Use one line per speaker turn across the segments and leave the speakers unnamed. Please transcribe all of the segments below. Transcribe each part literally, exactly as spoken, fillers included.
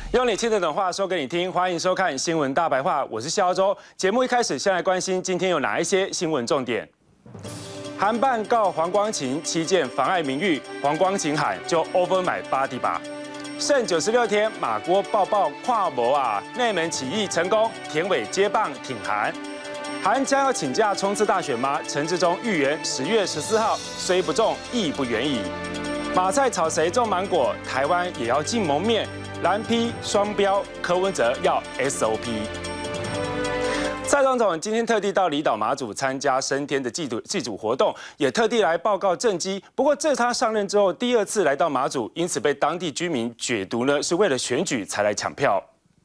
用你听得懂话说给你听，欢迎收看《新闻大白话》，我是萧周。节目一开始，先来关心今天有哪一些新闻重点。韩办告黄光芹七件妨碍名誉，黄光芹喊就 over 买巴迪吧。剩九十六天，马郭抱抱跨模啊，内门起义成功，田委接棒挺韩。韩将要请假冲刺大选吗？陈志忠预言十月十四号虽不中，亦不远矣。马菜炒谁种芒果？台湾也要禁蒙面。 蓝批双标，柯文哲要 S O P。蔡总统今天特地到离岛马祖参加升天的祭祖祭祖活动，也特地来报告政绩。不过这是他上任之后第二次来到马祖，因此被当地居民解读呢是为了选举才来抢票。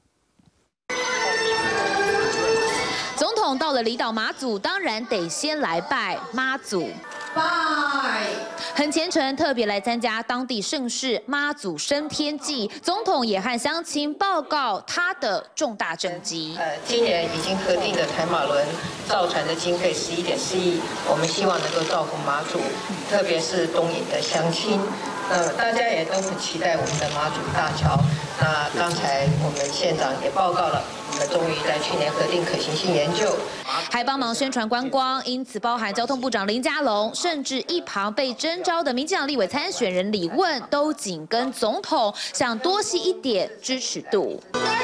总统到了离岛马祖，当然得先来拜妈祖。拜，很虔诚，特别来参加当地盛事妈祖升天祭。总统也和乡亲报告他的重大政绩。
呃，今年已经核定的台马轮造船的经费十一点四亿，我们希望能够造福马祖，特别是东引的乡亲。那大家也都很期待我们的马祖大桥。那刚才我们县长也报告了。 我们终于在去年核定可行性研究，
还帮忙宣传观光，因此包含交通部长林佳龙，甚至一旁被征召的民进党立委参选人李问，都紧跟总统，想多吸一点支持度。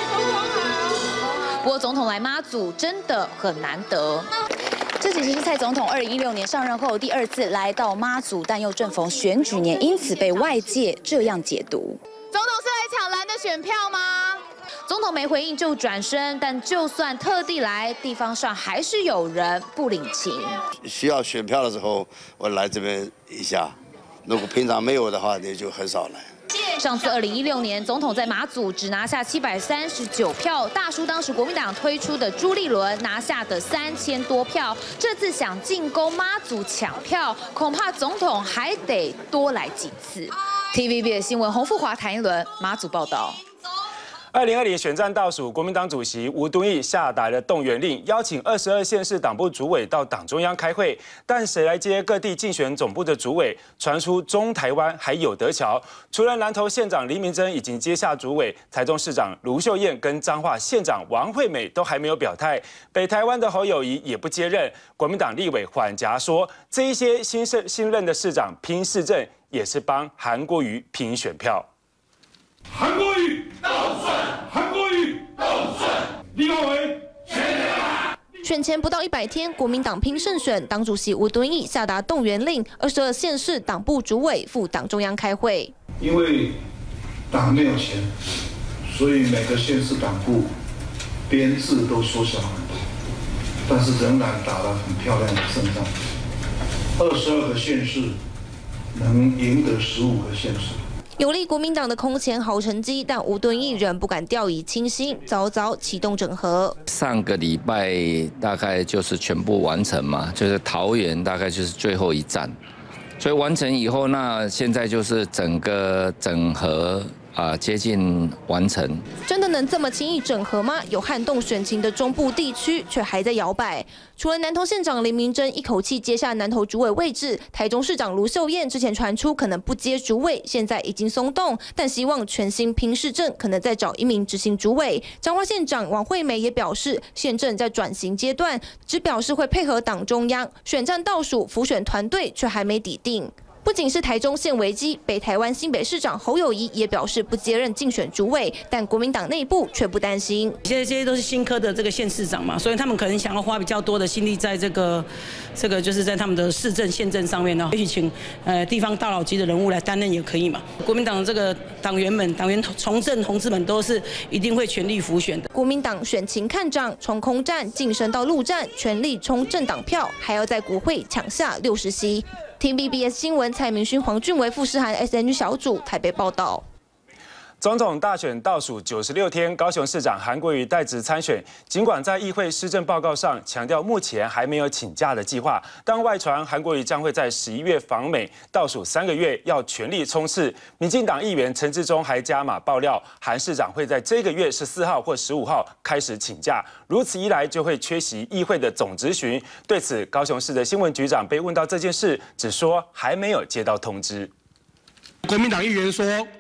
不过总统来妈祖真的很难得。
这其实是蔡总统二零一六年上任后第二次来到妈祖，但又正逢选举年，因此被外界这样解读：
总统是来抢蓝的选票吗？ 总统没回应就转身，但就算特地来，地方上还是有人不领情。
需要选票的时候，我来这边一下；如果平常没有的话，也就很少来。
上次二零一六年，总统在马祖只拿下七百三十九票，大输当时国民党推出的朱立伦拿下的三千多票。这次想进攻妈祖抢票，恐怕总统还得多来几次。T V B 的新闻，洪富华、谭一伦，马祖报道。
二零二零选战倒数，国民党主席吴敦义下达了动员令，邀请二十二县市党部主委到党中央开会。但谁来接各地竞选总部的主委？传出中台湾还有得瞧。除了南投县长黎明珍已经接下主委，台中市长卢秀燕跟彰化县长王惠美都还没有表态。北台湾的侯友宜也不接任。国民党立委缓颊说，这一些新任新任的市长拼市政，也是帮韩国瑜拼选票。
韩国瑜倒算，韩国瑜倒算，李茂维全力。
选前不到一百天，国民党拼胜选，党主席吴敦义下达动员令，二十二县市党部主委赴党中央开会。
因为党没有钱，所以每个县市党部编制都缩小很多，但是仍然打了很漂亮的胜仗。二十二个县市能赢得十五个县市。
有利国民党的空前好成绩，但吴敦义仍不敢掉以轻心，早早启动整合。
上个礼拜大概就是全部完成嘛，就是桃园大概就是最后一站，所以完成以后，那现在就是整个整合。 啊，接近完成。
真的能这么轻易整合吗？有撼动选情的中部地区却还在摇摆。除了南投县长林明珍一口气接下南投主委位置，台中市长卢秀燕之前传出可能不接主委，现在已经松动，但希望全新拼市政，可能再找一名执行主委。彰化县长王惠美也表示，县政在转型阶段，只表示会配合党中央。选战倒数，辅选团队却还没底定。 不仅是台中县危机，北台湾新北市长侯友宜也表示不接任竞选主委，但国民党内部却不担心。
现在这些都是新科的这个县市长嘛，所以他们可能想要花比较多的心力在这个这个就是在他们的市政县政上面呢，也许请呃地方大佬级的人物来担任也可以嘛。国民党的这个党员们、党员从政同志们都是一定会全力辅选的。
国民党选情看涨，从空战晋升到陆战，全力冲政党票，还要在国会抢下六十席。 T V B S 新闻，蔡明勋、黄俊维、傅诗涵 S N G 小组台北报道。
总统大选倒数九十六天，高雄市长韩国瑜代职参选。尽管在议会施政报告上强调目前还没有请假的计划，但外传韩国瑜将会在十一月访美，倒数三个月要全力冲刺。民进党议员陈志忠还加码爆料，韩市长会在这个月十四号或十五号开始请假，如此一来就会缺席议会的总质询。对此，高雄市的新闻局长被问到这件事，只说还没有接到通知。
国民党议员说。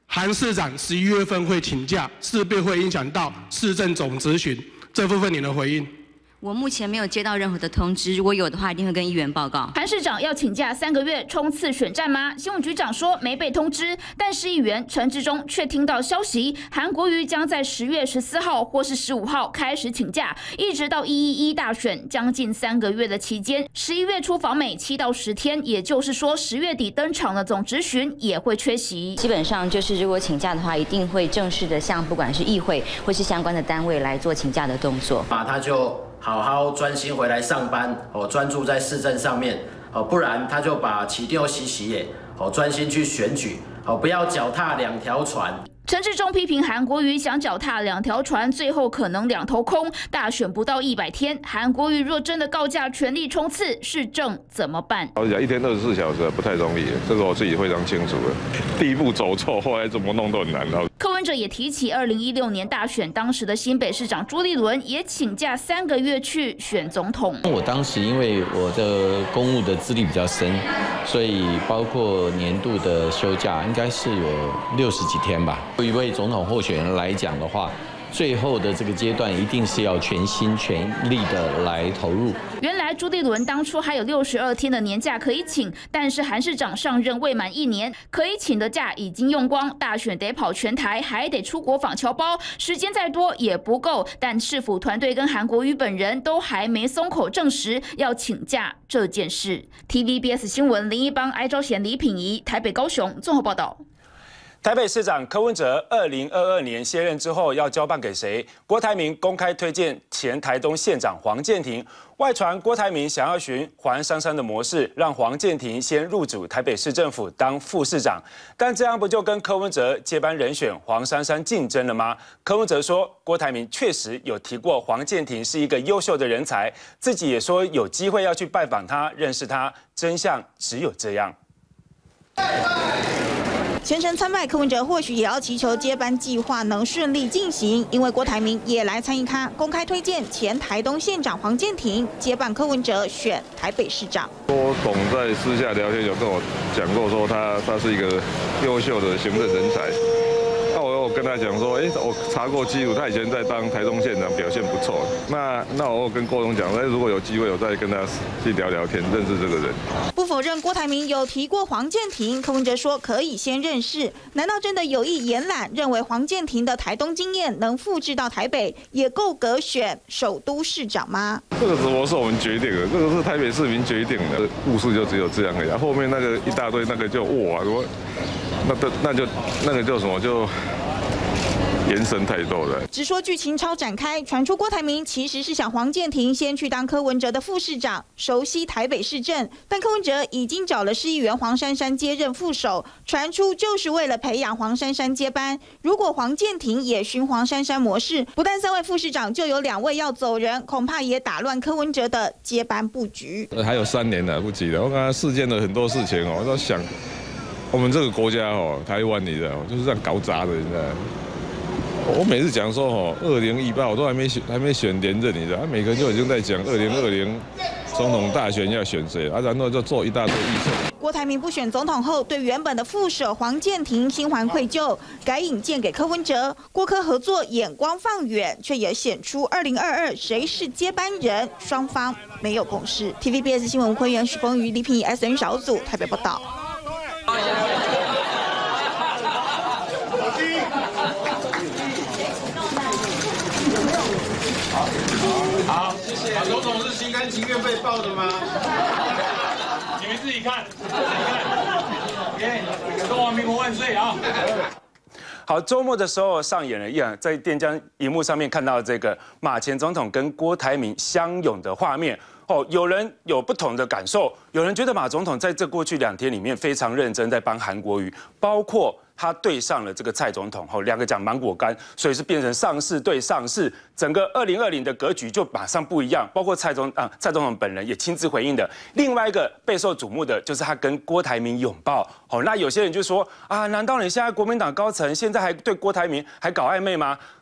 韩市长十一月份会请假，势必会影响到市政总质询，这部分你的回应？
我目前没有接到任何的通知，如果有的话，一定会跟议员报告。
韩市长要请假三个月冲刺选战吗？新闻局长说没被通知，但市议员陈志忠却听到消息，韩国瑜将在十月十四号或是十五号开始请假，一直到一一一大选将近三个月的期间，十一月初访美七到十天，也就是说十月底登场的总质询也会缺席。
基本上就是如果请假的话，一定会正式的向不管是议会或是相关的单位来做请假的动作。
把他就。好好专心回来上班哦，专注在市政上面哦，不然他就把起丢洗洗耶哦，专心去选举哦，不要脚踏两条船。
陈志忠批评韩国瑜想脚踏两条船，最后可能两头空。大选不到一百天，韩国瑜若真的告假全力冲刺市政怎么办？
老实讲，一天二十四小时不太容易，这个我自己非常清楚的。第一步走错，后来怎么弄都很难。
柯文哲也提起二零一六年大选，当时的新北市长朱立伦也请假三个月去选总统。
我当时因为我的公务的资历比较深，所以包括年度的休假应该是有六十几天吧。对一位总统候选人来讲的话，最后的这个阶段一定是要全心全力的来投入。
原来朱立伦当初还有六十二天的年假可以请，但是韩市长上任未满一年，可以请的假已经用光，大选得跑全台，还得出国访侨胞，时间再多也不够。但市府团队跟韩国瑜本人都还没松口证实要请假这件事。T V B S 新闻林一邦、哀昭贤、李品仪，台北、高雄综合报道。
台北市长柯文哲二零二二年卸任之后要交棒给谁？郭台铭公开推荐前台东县长黄健庭，外传郭台铭想要循黄珊珊的模式，让黄健庭先入主台北市政府当副市长，但这样不就跟柯文哲接班人选黄珊珊竞争了吗？柯文哲说，郭台铭确实有提过黄健庭是一个优秀的人才，自己也说有机会要去拜访他，认识他，真相只有这样。
全程参拜，柯文哲或许也要祈求接班计划能顺利进行，因为郭台铭也来参与咖，公开推荐前台东县长黄健庭接办柯文哲选台北市长。
郭董在私下聊天有跟我讲过，说他他是一个优秀的行政人才。那我有跟他讲说，哎，我查过记录，他以前在当台东县长，表现不错。那那我有跟郭董讲，哎，如果有机会，我再跟他去聊聊天，认识这个人。
不否认郭台铭有提过黄健庭，柯文哲说可以先认识。难道真的有意延揽，认为黄健庭的台东经验能复制到台北，也够格选首都市长吗？
这个只不过是我们决定的，这个是台北市民决定的，故事就只有这样而已。后面那个一大堆那个就哇，我那那那就那个叫什么就。延伸太多了。
只说剧情超展开，传出郭台铭其实是想黄健庭先去当柯文哲的副市长，熟悉台北市政。但柯文哲已经找了市议员黄珊珊接任副手，传出就是为了培养黄珊珊接班。如果黄健庭也循黄珊珊模式，不但三位副市长就有两位要走人，恐怕也打乱柯文哲的接班布局。
还有三年来不及了，我刚才事件的很多事情哦，我在想，我们这个国家哦，台湾你知道，就是这样搞砸的，你知道。我每次讲说哦，二零一八我都还没选，还没选连任，你知道，每个人就已经在讲二零二零总统大选要选谁，啊，然后就做一大堆预测。
郭台铭不选总统后，对原本的副手黄健庭心怀愧疚，改引荐给柯文哲。郭柯合作眼光放远，却也显出二零二二谁是接班人，双方没有共识。T V B S 新闻会员许峰瑜、李品仪 S N 小组台北报道。
好，谢谢。马总统是心甘情愿被爆的吗？你们自己看，自己看。OK， 中华民国万岁啊！
好，周末的时候上演了一样，在电浆荧幕上面看到这个马前总统跟郭台铭相拥的画面。哦，有人有不同的感受，有人觉得马总统在这过去两天里面非常认真，在帮韩国瑜，包括他对上了这个蔡总统，哦，两个讲芒果干，所以是变成上市对上市，整个二零二零的格局就马上不一样。包括蔡总啊，蔡总统本人也亲自回应的。另外一个备受瞩目的就是他跟郭台铭拥抱。哦，那有些人就说啊，难道你现在国民党高层现在还对郭台铭还搞暧昧吗？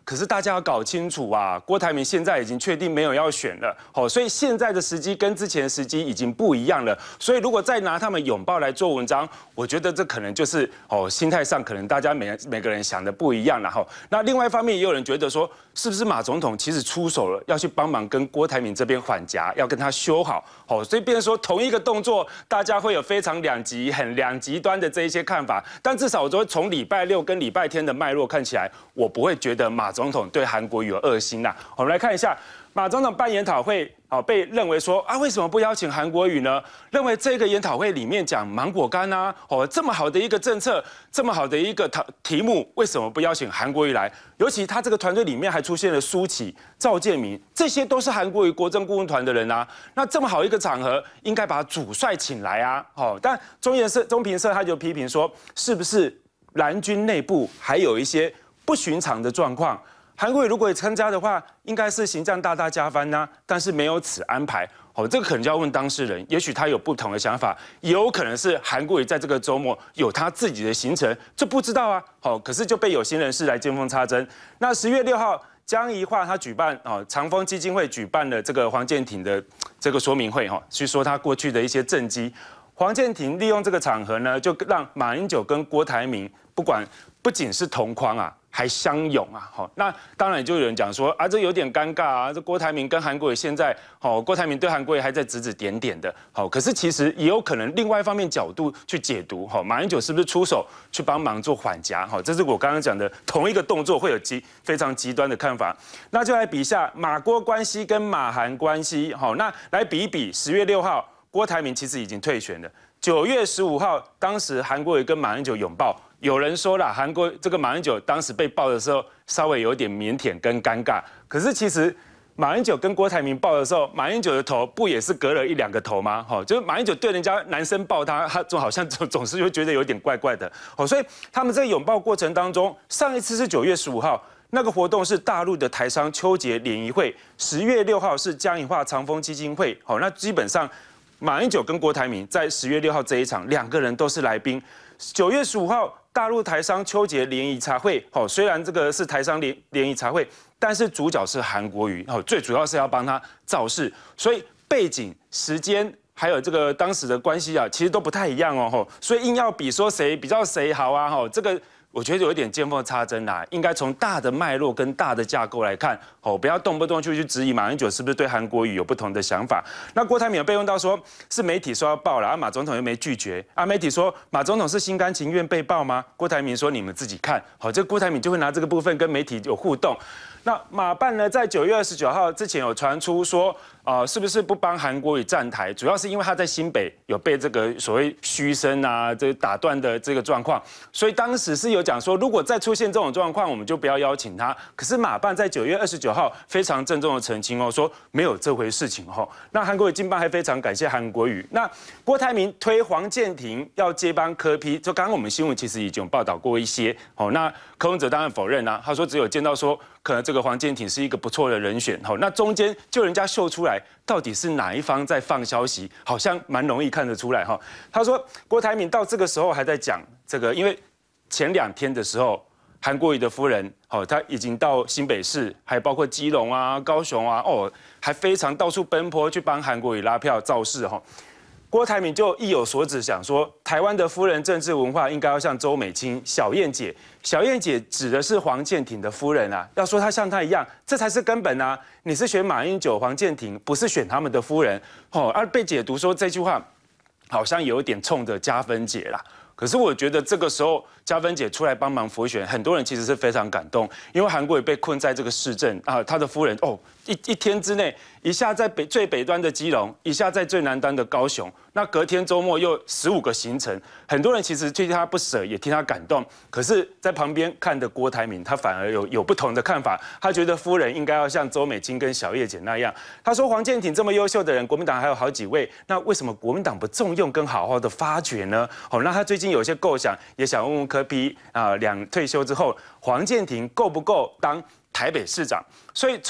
可是大家要搞清楚啊，郭台铭现在已经确定没有要选了，哦，所以现在的时机跟之前的时机已经不一样了。所以如果再拿他们拥抱来做文章，我觉得这可能就是哦，心态上可能大家每每个人想的不一样了哈。那另外一方面，也有人觉得说，是不是马总统其实出手了，要去帮忙跟郭台铭这边缓夹，要跟他修好，哦，所以变成说同一个动作，大家会有非常两极、很两极端的这一些看法。但至少我说从礼拜六跟礼拜天的脉络看起来，我不会觉得马总统对韩国瑜有恶心啦。我们来看一下马总统办研讨会，哦，被认为说啊，为什么不邀请韩国瑜呢？认为这个研讨会里面讲芒果干啊，哦，这么好的一个政策，这么好的一个题目，为什么不邀请韩国瑜来？尤其他这个团队里面还出现了苏起、赵建明，这些都是韩国瑜国政顾问团的人啊。那这么好一个场合，应该把主帅请来啊。哦，但中研社、中评社他就批评说，是不是蓝军内部还有一些不寻常的状况？韩国瑜如果也参加的话，应该是形象大大加分呐、啊，但是没有此安排。哦，这个可能就要问当事人，也许他有不同的想法，也有可能是韩国瑜在这个周末有他自己的行程，这不知道啊。好，可是就被有心人士来见缝插针。那十月六号，江宜樺他举办哦，长丰基金会举办了这个黄健庭的这个说明会哈，去说他过去的一些政绩。黄健庭利用这个场合呢，就让马英九跟郭台铭不管不仅是同框啊。还相拥啊，好，那当然就有人讲说啊，这有点尴尬啊，这郭台铭跟韩国瑜现在，好，郭台铭对韩国瑜还在指指点点的，好，可是其实也有可能另外一方面角度去解读，好，马英九是不是出手去帮忙做缓夹，好，这是我刚刚讲的同一个动作会有极非常极端的看法，那就来比一下马郭关系跟马韩关系，好，那来比一比，十月六号郭台铭其实已经退选了，九月十五号当时韩国瑜跟马英九拥抱。有人说了，韩国这个马英九当时被抱的时候，稍微有点腼腆跟尴尬。可是其实马英九跟郭台铭抱的时候，马英九的头不也是隔了一两个头吗？哈，就是马英九对人家男生抱他，他总好像总总是会觉得有点怪怪的。哦，所以他们在拥抱过程当中，上一次是九月十五号。那个活动是大陆的台商邱杰联谊会，十月六号是江宜樺长丰基金会。好，那基本上马英九跟郭台铭在十月六号这一场，两个人都是来宾。九月十五号。大陆台商邱杰联谊茶会，好，虽然这个是台商联联谊茶会，但是主角是韩国瑜，好，最主要是要帮他造势，所以背景、时间还有这个当时的关系啊，其实都不太一样哦，吼，所以硬要比说谁比较谁好啊，吼，这个我觉得有一点见缝插针啦，应该从大的脉络跟大的架构来看，哦，不要动不动就去质疑马英九是不是对韩国瑜有不同的想法。那郭台铭有被问到说，是媒体说要报了，啊，马总统又没拒绝，啊，媒体说马总统是心甘情愿被报吗？郭台铭说你们自己看，好，这郭台铭就会拿这个部分跟媒体有互动。那马办呢，在九月二十九号之前有传出说，呃，是不是不帮韩国瑜站台？主要是因为他在新北有被这个所谓嘘声啊，这个打断的这个状况，所以当时是有讲说，如果再出现这种状况，我们就不要邀请他。可是马办在九月二十九号非常郑重的澄清哦，说没有这回事情哦。那韩国瑜经办还非常感谢韩国瑜。那郭台铭推黄健庭要接班柯 P， 就刚刚我们新闻其实已经有报道过一些哦。那柯文哲当然否认啊，他说只有见到说。可能这个黄健庭是一个不错的人选，好，那中间就人家秀出来，到底是哪一方在放消息，好像蛮容易看得出来哈。他说郭台铭到这个时候还在讲这个，因为前两天的时候，韩国瑜的夫人，好，他已经到新北市，还包括基隆啊、高雄啊，哦，还非常到处奔波去帮韩国瑜拉票造势哈。郭台铭就意有所指，想说台湾的夫人政治文化应该要像周美青、小燕姐。小燕姐指的是黄健庭的夫人啊，要说她像她一样，这才是根本啊！你是选马英九、黄健庭，不是选他们的夫人哦。而被解读说这句话好像有一点冲着加分姐啦。可是我觉得这个时候加分姐出来帮忙辅选，很多人其实是非常感动，因为韩国瑜被困在这个市政啊，他的夫人哦，一一天之内一下在北最北端的基隆，一下在最南端的高雄，那隔天周末又十五个行程，很多人其实替他不舍，也替他感动。可是，在旁边看的郭台铭，他反而有有不同的看法，他觉得夫人应该要像周美青跟小叶姐那样。他说黄健庭这么优秀的人，国民党还有好几位，那为什么国民党不重用跟好好的发掘呢？哦，那他最近有些构想，也想问问柯 P 啊，两退休之后，黄健庭够不够当台北市长？所以从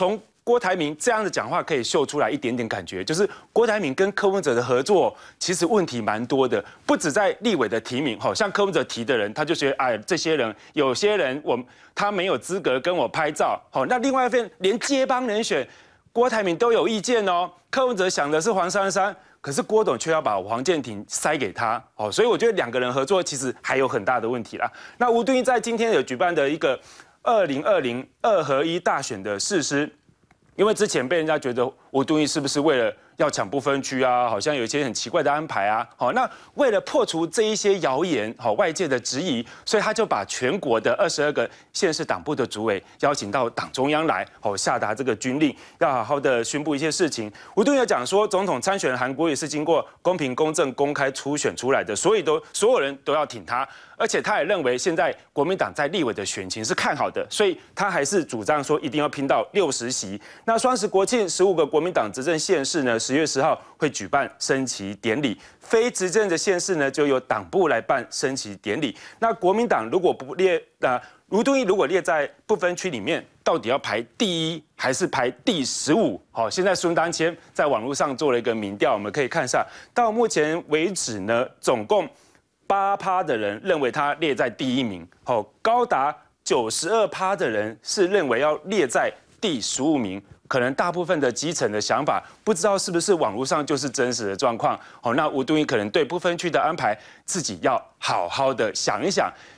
郭台铭这样的讲话可以秀出来一点点感觉，就是郭台铭跟柯文哲的合作其实问题蛮多的，不止在立委的提名，好像柯文哲提的人，他就觉得哎，这些人有些人我他没有资格跟我拍照，好，那另外一份连接帮人选，郭台铭都有意见哦。柯文哲想的是黄珊珊，可是郭董却要把黄健庭塞给他，哦，所以我觉得两个人合作其实还有很大的问题啦。那吴敦义在今天有举办的一个二零二零二合一大选的誓师。因为之前被人家觉得吴敦义是不是为了要抢不分区啊，好像有一些很奇怪的安排啊，好，那为了破除这一些谣言，好外界的质疑，所以他就把全国的二十二个县市党部的主委邀请到党中央来，好下达这个军令，要好好的宣布一些事情。吴敦义讲说，总统参选人韩国瑜是经过公平、公正、公开初选出来的，所以都所有人都要挺他。而且他也认为现在国民党在立委的选情是看好的，所以他还是主张说一定要拼到六十席。那双十国庆，十五个国民党执政县市呢，十月十号会举办升旗典礼，非执政的县市呢就由党部来办升旗典礼。那国民党如果不列啊，吴敦义如果列在不分区里面，到底要排第一还是排第十五？好，现在孙当谦在网络上做了一个民调，我们可以看一下，到目前为止呢，总共八趴的人认为他列在第一名，好，高达九十二趴的人是认为要列在第十五名。可能大部分的基层的想法，不知道是不是网络上就是真实的状况。好，那吴敦义可能对不分区的安排自己要好好的想一想。